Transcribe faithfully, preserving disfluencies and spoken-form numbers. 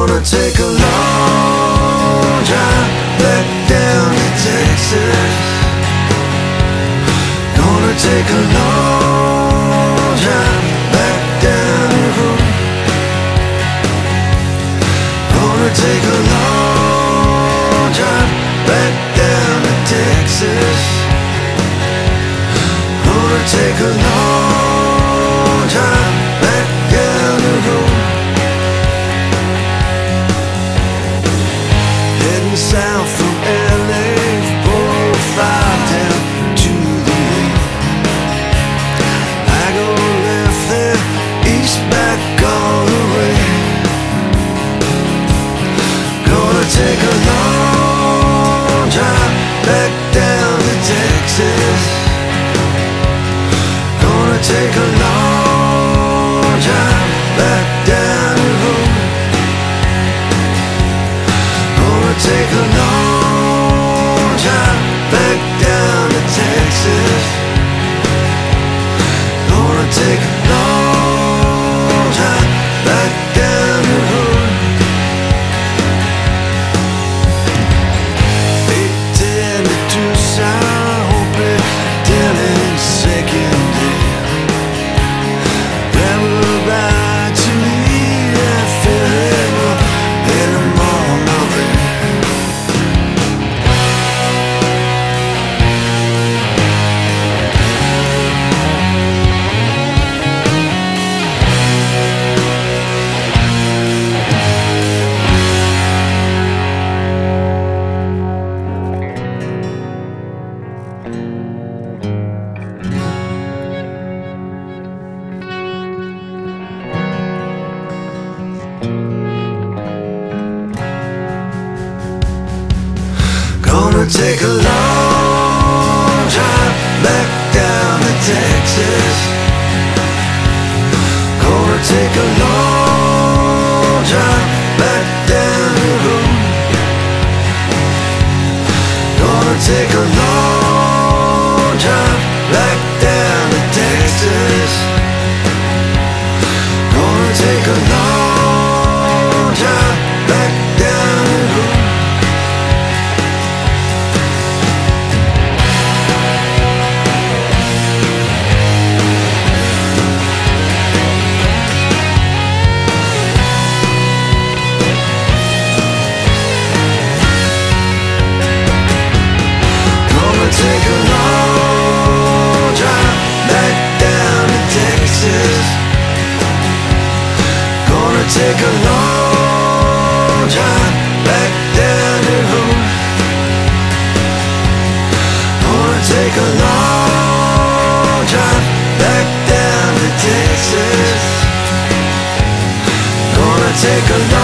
Gonna take a long drive back down to Texas. Gonna take a long drive back down the road. Gonna take a long drive back down to Texas. Gonna take a long drive back down the road. Heading south from L A, four oh five down to the lake. I go left there, east back all the way. Gonna take a long drive back down to Texas. Gonna take a long drive back down the road. Gonna take a long drive back down to Texas. Gonna take a long drive back down the road. eight ten to Tucson, hoping Dylan's second day. Grab a ride to meet that farewell, and I'm on my way. Gonna take a long drive back down to Texas. Gonna take a long drive back down the road. Gonna take a long drive back down to Texas. Gonna take a long drive back down the road. Take a long drive back down to Texas. Gonna take a long drive back down the road. Gonna take a long drive back down to Texas. Gonna take a long